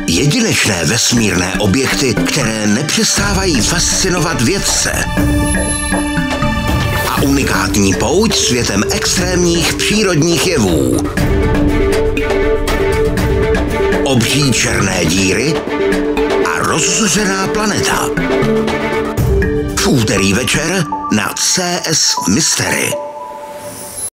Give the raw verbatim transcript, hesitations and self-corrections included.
Jedinečné vesmírné objekty, které nepřestávají fascinovat vědce. A unikátní pouť světem extrémních přírodních jevů. Obří černé díry a rozzuřená planeta. V úterý večer na C S Mystery.